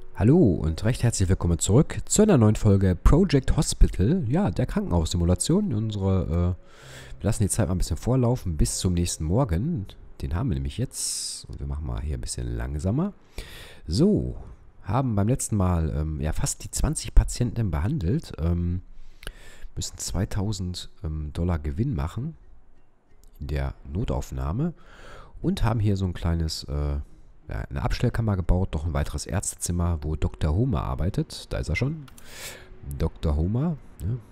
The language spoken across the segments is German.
Hallo und recht herzlich willkommen zurück zu einer neuen Folge Project Hospital. Ja, der Krankenhaussimulation. Wir lassen die Zeit mal ein bisschen vorlaufen bis zum nächsten Morgen. Den haben wir nämlich jetzt. Und wir machen mal hier ein bisschen langsamer. So, haben beim letzten Mal ja fast die 20 Patienten behandelt. Müssen 2000 Dollar Gewinn machen in der Notaufnahme. Und haben hier so ein kleines eine Abstellkammer gebaut, noch ein weiteres Ärztezimmer, wo Dr. Homer arbeitet. Da ist er schon. Dr. Homer. Ne?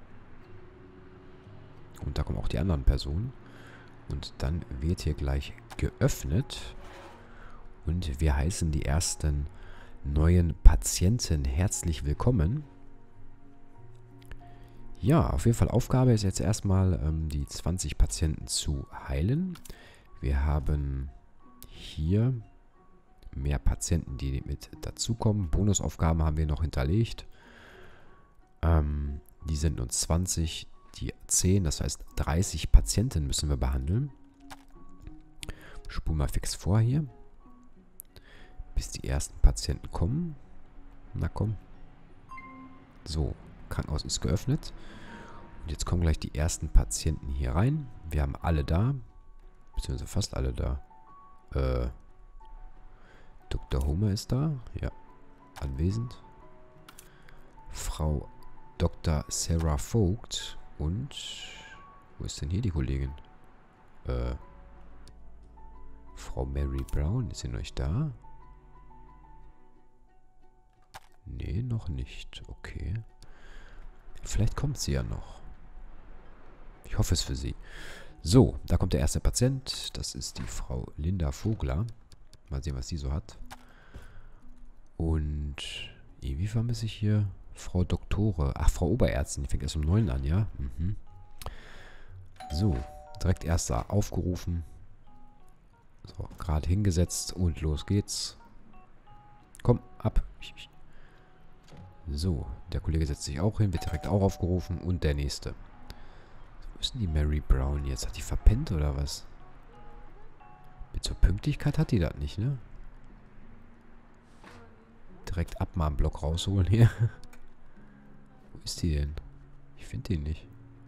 Und da kommen auch die anderen Personen. Und dann wird hier gleich geöffnet. Und wir heißen die ersten neuen Patienten herzlich willkommen. Ja, auf jeden Fall Aufgabe ist jetzt erstmal, die 20 Patienten zu heilen. Wir haben hier mehr Patienten, die mit dazukommen. Bonusaufgaben haben wir noch hinterlegt. Die sind nun 20, die 10, das heißt 30 Patienten müssen wir behandeln. Spulen mal fix vor hier. Bis die ersten Patienten kommen. Na komm. So, Krankenhaus ist geöffnet. Und jetzt kommen gleich die ersten Patienten hier rein. Wir haben alle da. Beziehungsweise fast alle da. Dr. Homer ist da. Ja. Anwesend. Frau Dr. Sarah Vogt. Und wo ist denn hier die Kollegin? Frau Mary Brown. Ist sie noch nicht da? Nee, noch nicht. Okay. Vielleicht kommt sie ja noch. Ich hoffe es für sie. So, da kommt der erste Patient. Das ist die Frau Linda Vogler. Mal sehen, was sie so hat. Und irgendwie vermisse ich hier Frau Doktore. Ach, Frau Oberärztin. Die fängt erst um 9 an, ja? Mhm. So, direkt erster aufgerufen. So, gerade hingesetzt und los geht's. Komm, ab. So, der Kollege setzt sich auch hin, wird direkt auch aufgerufen und der nächste. Wo ist denn die Mary Brown jetzt? Hat die verpennt oder was? Mit zur Pünktlichkeit hat die das nicht, ne? Direkt Abmahnblock rausholen hier. Wo ist die denn? Ich finde die nicht.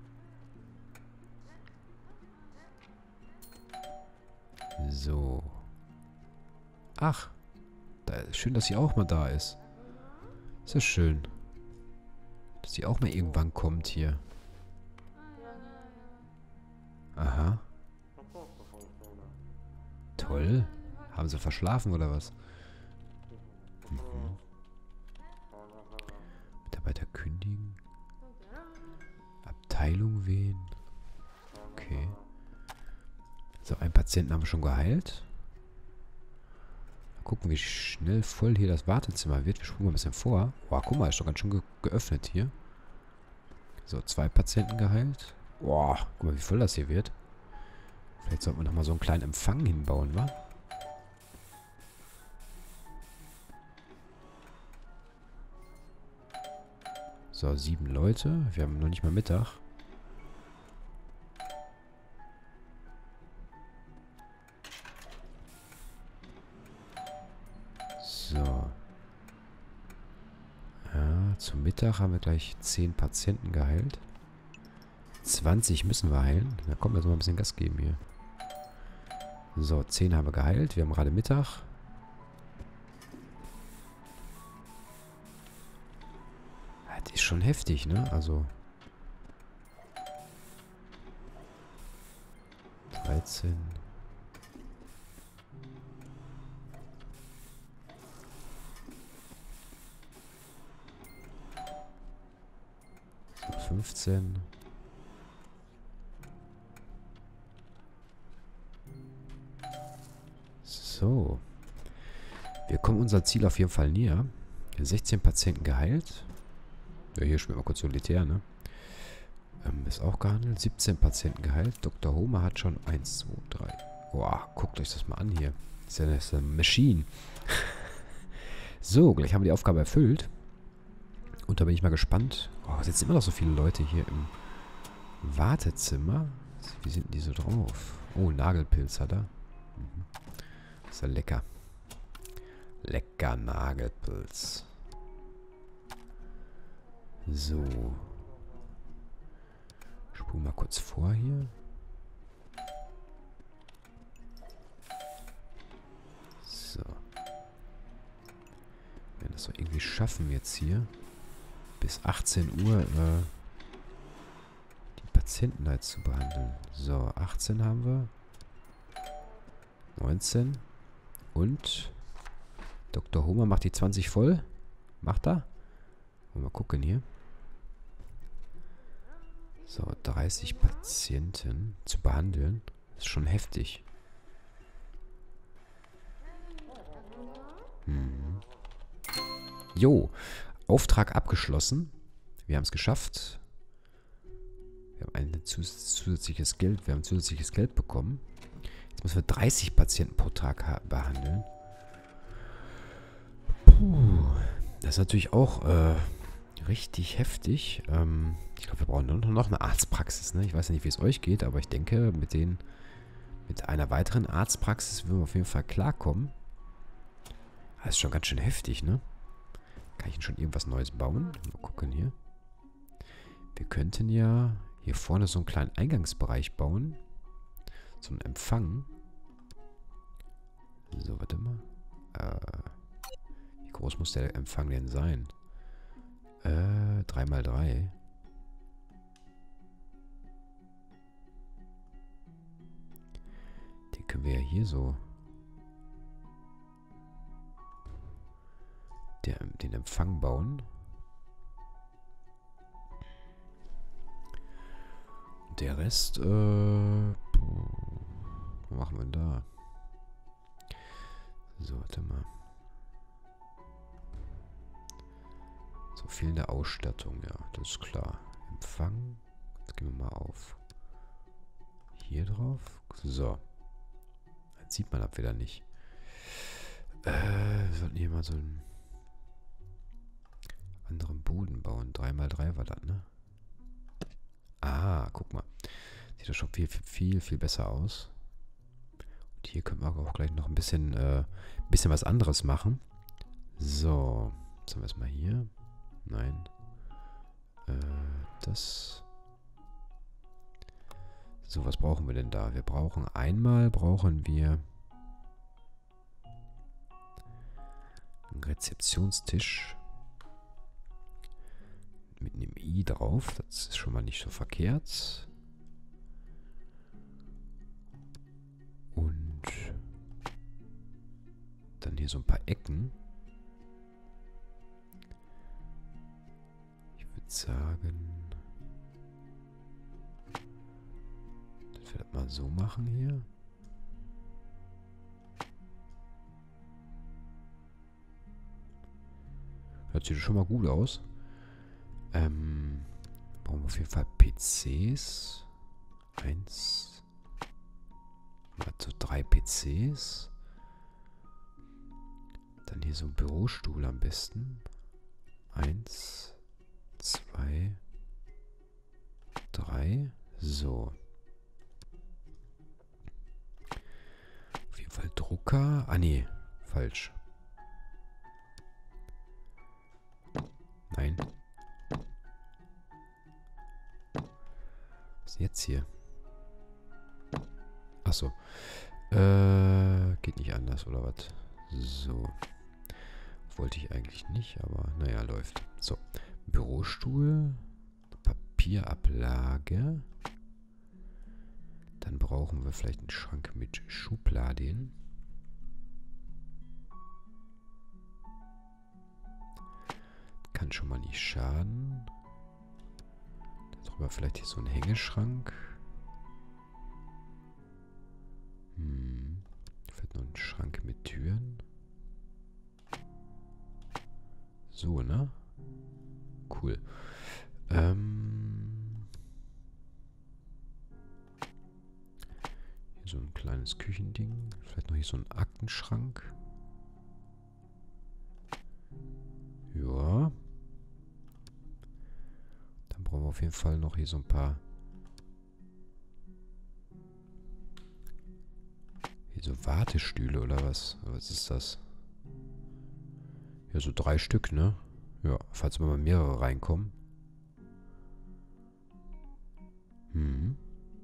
So. Ach. Schön, dass sie auch mal da ist. Ist ja schön. Dass sie auch mal irgendwann kommt hier. Aha. Toll. Haben sie verschlafen oder was? Mhm. Mitarbeiter kündigen. Abteilung wählen. Okay. So, einen Patienten haben wir schon geheilt. Mal gucken, wie schnell voll hier das Wartezimmer wird. Wir spulen mal ein bisschen vor. Boah, guck mal, ist doch ganz schön geöffnet hier. So, 2 Patienten geheilt. Boah, guck mal, wie voll das hier wird. Vielleicht sollten wir nochmal so einen kleinen Empfang hinbauen, wa? So, 7 Leute. Wir haben noch nicht mal Mittag. So. Ja, zum Mittag haben wir gleich 10 Patienten geheilt. 20 müssen wir heilen. Da kommen wir jetzt mal ein bisschen Gas geben hier. So, 10 haben wir geheilt. Wir haben gerade Mittag. Das ist schon heftig, ne? Also 13. So, 15. So. Wir kommen unser Ziel auf jeden Fall näher. 16 Patienten geheilt. Ja, hier spielt mal kurz solitär, ne? Ist auch gehandelt. 17 Patienten geheilt. Dr. Homer hat schon 1, 2, 3. Boah, guckt euch das mal an hier. Das ist ja eine Machine. So, gleich haben wir die Aufgabe erfüllt. Und da bin ich mal gespannt. Oh, es sitzen immer noch so viele Leute hier im Wartezimmer. Wie sind die so drauf? Oh, Nagelpilz hat er. Mhm. Ist ja lecker. Lecker Nagelpilz. So. Spul mal kurz vor hier. So. Wir werden das doch irgendwie schaffen jetzt hier. Bis 18 Uhr die Patienten halt zu behandeln. So, 18 haben wir. 19. Und Dr. Homer macht die 20 voll. Macht er? Mal gucken hier. So, 30 Patienten zu behandeln. Ist schon heftig. Jo, Auftrag abgeschlossen. Wir haben es geschafft. Wir haben ein zusätzliches Geld. Wir haben zusätzliches Geld bekommen. Jetzt müssen wir 30 Patienten pro Tag behandeln. Puh, das ist natürlich auch richtig heftig. Ich glaube, wir brauchen noch eine Arztpraxis. Ne? Ich weiß nicht, wie es euch geht, aber ich denke, mit einer weiteren Arztpraxis würden wir auf jeden Fall klarkommen. Das ist schon ganz schön heftig, ne? Kann ich denn schon irgendwas Neues bauen? Mal gucken hier. Wir könnten ja hier vorne so einen kleinen Eingangsbereich bauen. So einen Empfang. So, warte mal. Wie groß muss der Empfang denn sein? 3×3. Den können wir ja hier so... den Empfang bauen. Und der Rest, was machen wir denn da? So, warte mal. So, fehlende Ausstattung, ja, das ist klar. Empfang. Jetzt gehen wir mal auf hier drauf. So. Jetzt sieht man ab wieder nicht. Wir sollten hier mal so einen anderen Boden bauen. 3×3 war das, ne? Ah, guck mal. Sieht das schon viel besser aus. Und hier können wir auch gleich noch ein bisschen was anderes machen. So. Jetzt haben wir erstmal hier. Nein. Das. So, was brauchen wir denn da? Wir brauchen einen Rezeptionstisch. Mit einem I drauf. Das ist schon mal nicht so verkehrt. Und dann hier so ein paar Ecken. Ich würde sagen, dass wir das mal so machen hier. Hört sich schon mal gut aus. Brauchen wir auf jeden Fall PCs. 1. Also 3 PCs. Dann hier so ein Bürostuhl am besten. 1, 2, 3. So. Auf jeden Fall Drucker. Ah, nee. Falsch. Nein. Was ist jetzt hier? Achso. Geht nicht anders, oder was? So. Wollte ich eigentlich nicht, aber naja, läuft. So. Bürostuhl. Papierablage. Dann brauchen wir vielleicht einen Schrank mit Schubladen. Kann schon mal nicht schaden. Darüber vielleicht hier so ein Hängeschrank. Vielleicht noch ein Schrank mit Türen. So, ne? Cool. Hier so ein kleines Küchending. Vielleicht noch hier so ein Aktenschrank. Ja. Dann brauchen wir auf jeden Fall noch hier so ein paar... Hier so Wartestühle oder was? Was ist das? Ja, so 3 Stück, ne? Ja, falls mal mehrere reinkommen. Hm.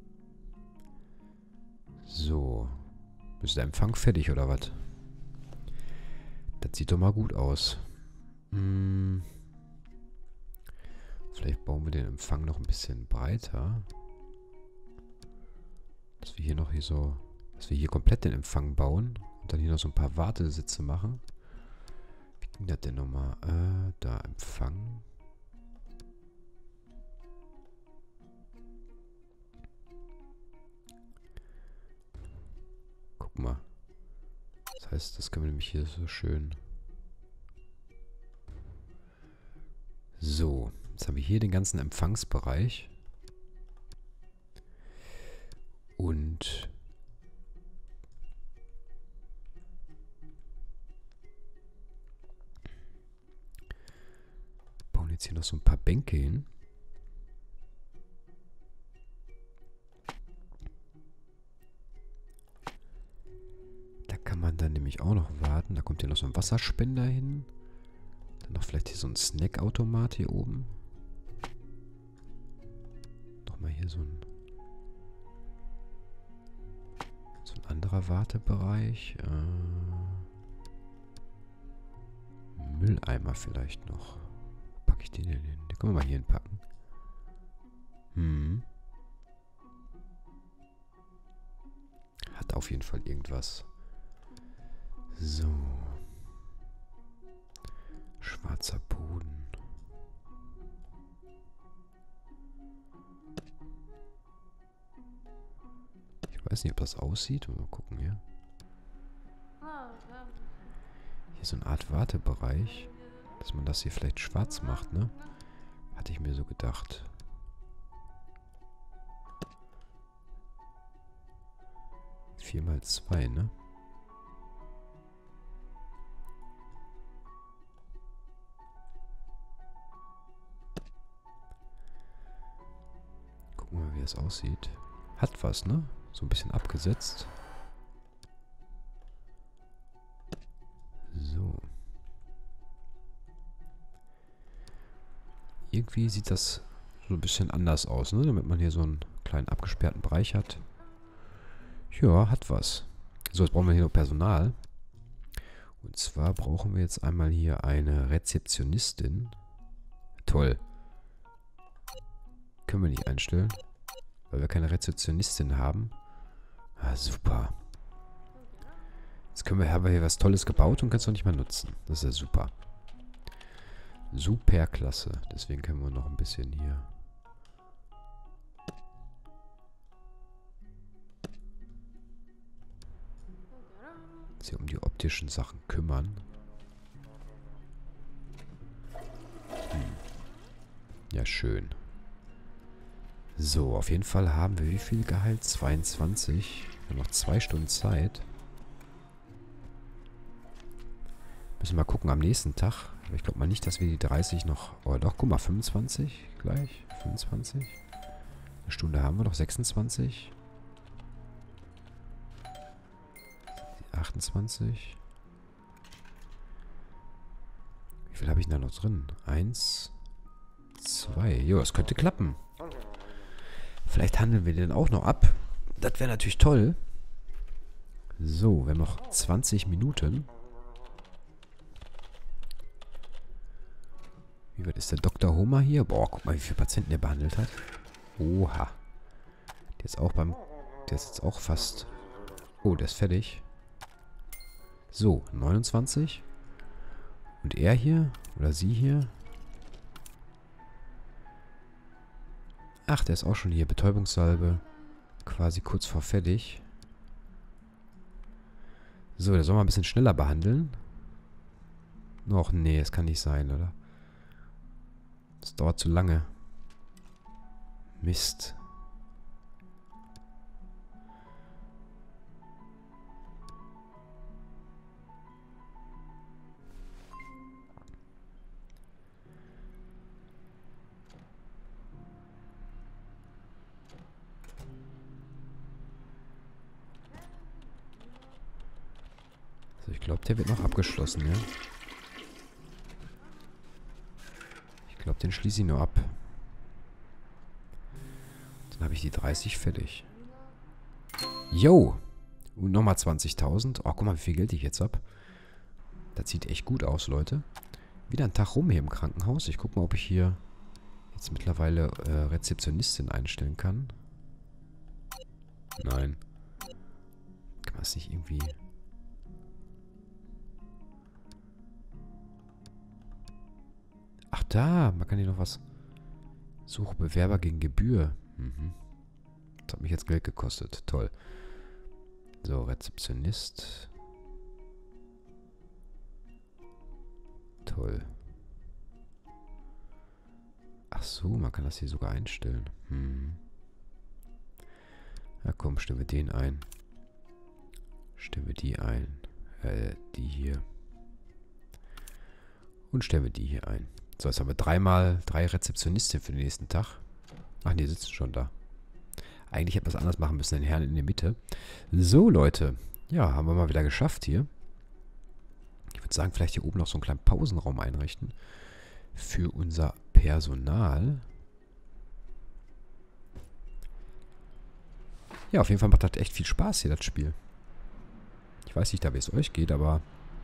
So. Ist der Empfang fertig, oder was? Das sieht doch mal gut aus. Hm. Vielleicht bauen wir den Empfang noch ein bisschen breiter. Dass wir hier noch so... Dass wir hier komplett den Empfang bauen. Und dann hier noch so ein paar Wartesitze machen. Wie ging das denn nochmal? Da Empfang. Guck mal. Das heißt, das können wir nämlich hier so schön... So. Jetzt haben wir hier den ganzen Empfangsbereich. Und... bauen jetzt hier noch so ein paar Bänke hin. Da kann man dann nämlich auch noch warten. Da kommt hier noch so ein Wasserspender hin. Dann noch vielleicht hier so ein Snackautomat hier oben. Nochmal hier so ein anderer Wartebereich. Mülleimer vielleicht noch. Wo packe ich den denn hin? Den können wir mal hier hinpacken. Hm. Hat auf jeden Fall irgendwas. So. Schwarzer Boden. Ich weiß nicht, ob das aussieht. Mal gucken hier. Hier so eine Art Wartebereich. Dass man das hier vielleicht schwarz macht, ne? Hatte ich mir so gedacht. Vier mal 2, ne? Gucken wir mal, wie es aussieht. Hat was, ne? So ein bisschen abgesetzt. So. Irgendwie sieht das so ein bisschen anders aus, ne? Damit man hier so einen kleinen abgesperrten Bereich hat. Ja, hat was. So, jetzt brauchen wir hier noch Personal. Und zwar brauchen wir jetzt einmal hier eine Rezeptionistin. Toll. Können wir nicht einstellen. Weil wir keine Rezeptionistin haben. Ah, super. Jetzt haben wir hier was Tolles gebaut und können es noch nicht mal nutzen. Das ist ja super. Super klasse. Deswegen können wir noch ein bisschen hier... uns hier um die optischen Sachen kümmern. Ja, schön. So, auf jeden Fall haben wir wie viel Gehalt? 22. Wir haben noch 2 Stunden Zeit. Müssen wir mal gucken am nächsten Tag. Aber ich glaube mal nicht, dass wir die 30 noch... Oh doch, guck mal, 25 gleich. 25. Eine Stunde haben wir noch, 26. 28. Wie viel habe ich denn da noch drin? 1, 2. Jo, das könnte klappen. Vielleicht handeln wir den auch noch ab. Das wäre natürlich toll. So, wir haben noch 20 Minuten. Wie weit ist der Dr. Homer hier? Boah, guck mal, wie viele Patienten der behandelt hat. Oha. Der ist auch beim... Der ist jetzt auch fast... Oh, der ist fertig. So, 29. Und er hier? Oder sie hier? Ach, der ist auch schon hier. Betäubungssalbe. Quasi kurz vor fertig. So, der soll mal ein bisschen schneller behandeln. Och, nee, das kann nicht sein, oder? Das dauert zu lange. Mist. So, ich glaube, der wird noch abgeschlossen, ja? Ich glaube, den schließe ich nur ab. Dann habe ich die 30 fertig. Yo! Und nochmal 20.000. Oh, guck mal, wie viel Geld ich jetzt habe. Das sieht echt gut aus, Leute. Wieder ein Tag rum hier im Krankenhaus. Ich gucke mal, ob ich hier jetzt mittlerweile Rezeptionistin einstellen kann. Nein. Kann man es nicht irgendwie... Ach da, man kann hier noch was... Suche Bewerber gegen Gebühr. Mhm. Das hat mich jetzt Geld gekostet. Toll. So, Rezeptionist. Toll. Ach so, man kann das hier sogar einstellen. Hm. Na komm, stellen wir den ein. Stellen wir die ein. Die hier. Und stellen wir die hier ein. So, jetzt haben wir drei Rezeptionistinnen für den nächsten Tag. Ach, die sitzen schon da. Eigentlich hätte man es anders machen müssen, den Herrn in der Mitte. So, Leute. Ja, haben wir mal wieder geschafft hier. Ich würde sagen, vielleicht hier oben noch so einen kleinen Pausenraum einrichten. Für unser Personal. Ja, auf jeden Fall macht das echt viel Spaß hier, das Spiel. Ich weiß nicht, wie es euch geht, aber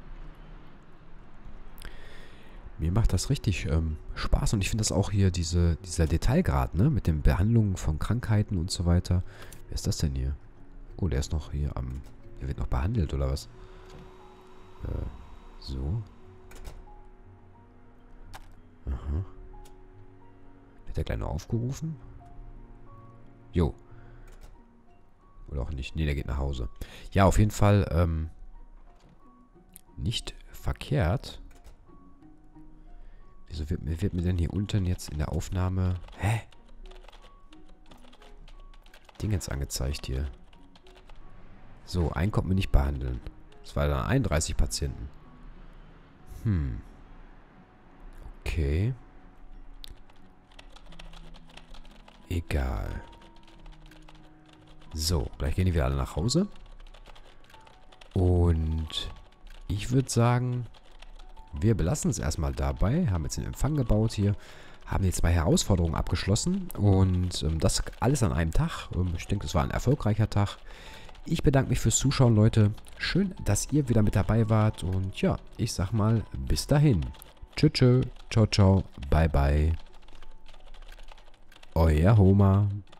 mir macht das richtig Spaß. Und ich finde das auch hier, dieser Detailgrad, ne? Mit den Behandlungen von Krankheiten und so weiter. Wer ist das denn hier? Oh, der ist noch hier am... Der wird noch behandelt, oder was? So. Aha. Wird der gleich noch aufgerufen? Jo. Oder auch nicht. Ne, der geht nach Hause. Ja, auf jeden Fall nicht verkehrt. Wieso wird mir denn hier unten jetzt in der Aufnahme... Hä? Dingens angezeigt hier. So, einen konnten wir nicht behandeln. Das war dann 31 Patienten. Okay. Egal. So, gleich gehen die wieder alle nach Hause. Und ich würde sagen, wir belassen es erstmal dabei. Haben jetzt den Empfang gebaut hier. Haben die 2 Herausforderungen abgeschlossen. Und das alles an einem Tag. Ich denke, es war ein erfolgreicher Tag. Ich bedanke mich fürs Zuschauen, Leute. Schön, dass ihr wieder mit dabei wart. Und ja, ich sag mal, bis dahin. Tschö, tschö. Ciao, ciao. Bye, bye. Euer Homer.